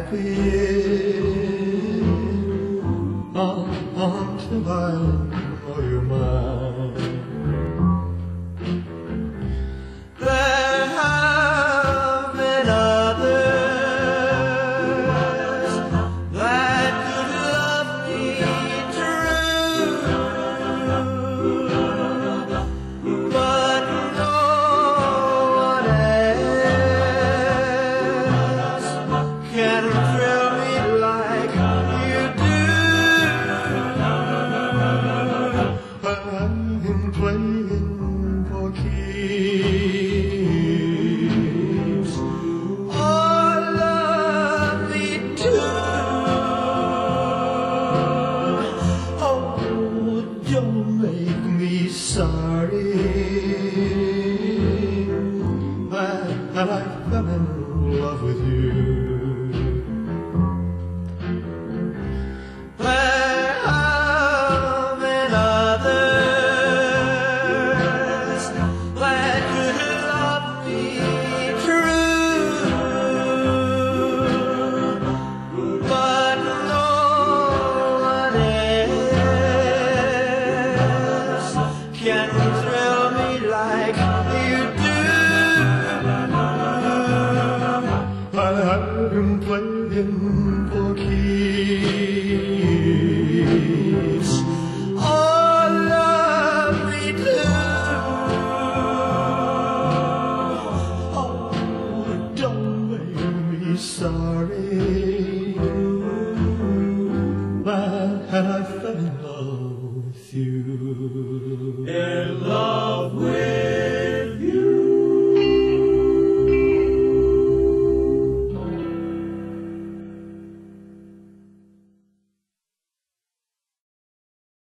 happy until I know you're mine. There have been others that could love me true, but no one else can thrill me like you do. I'm playing for keeps. Oh, love me too. Oh, don't make me sorry that I fell in love with you. There have been others that could love me true, but no one else can thrill me like you do. I'm playing for keeps. Oh, love me too. Oh, don't make me sorry that I fell in love with you.